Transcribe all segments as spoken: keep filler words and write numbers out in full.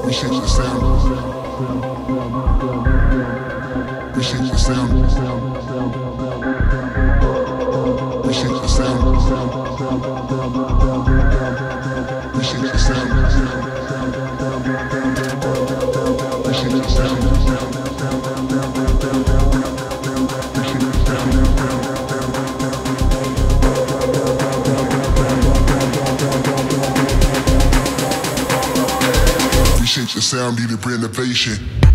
We shake the sound. We shake the sound. We shake the sound. We shake the sound. We shake the sound. We shake the sound. We shake the sound, need a renovation.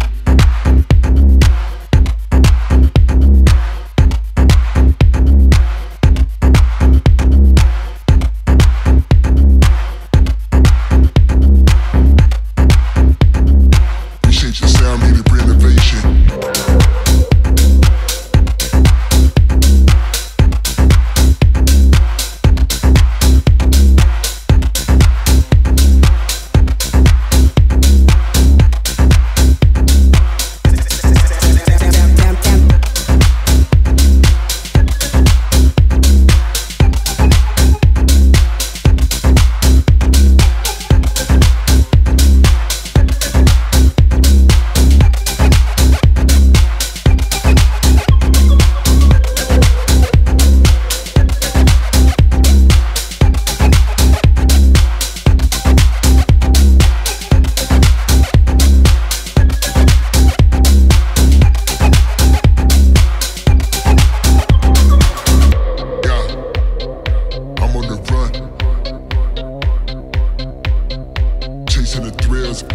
Chasing the thrills,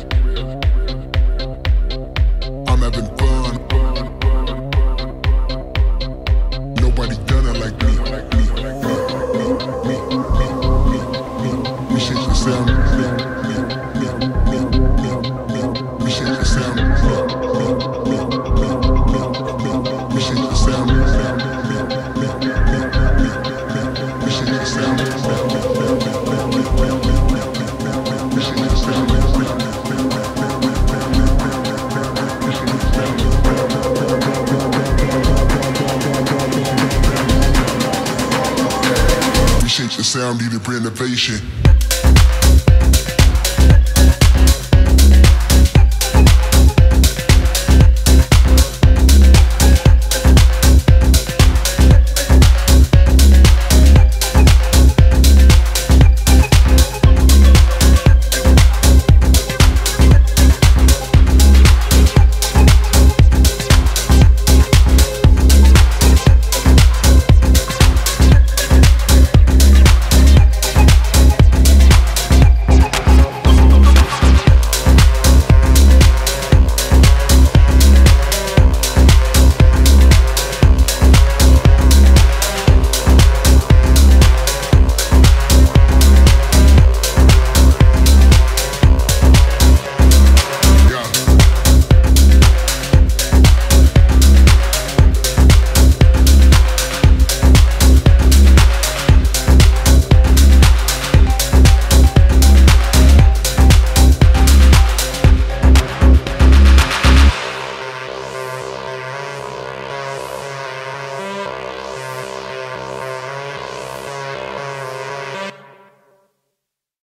I'm having fun. Nobody done it like me. Me, me, me, me, me, me, me. We shake the sound. Me, me, me, me, me, me. We shake the sound. Me, me, me, me, me, me. We shake the sound. Me, me, me, me, me, me. We shake the sound. Shake the sound, need a renovation.